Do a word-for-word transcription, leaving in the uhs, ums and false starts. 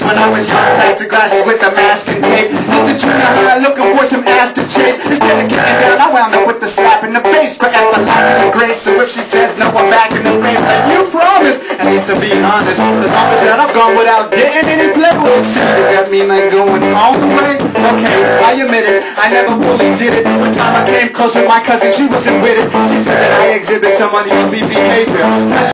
when I was young, plastic glasses with the mask and tape. Hit the junior high looking for some ass to chase. Instead of getting down, I wound up with the slap in the face. Forever lacking the grace, so if she says no, I'm back in the face. Like you promised, at least to be honest, the longest that I've gone without getting any play with sin. Does that mean like going all the way? Okay, I admit it, I never fully did it. One time I came close with my cousin, she wasn't with it. She said that I exhibit some unhealthy behavior.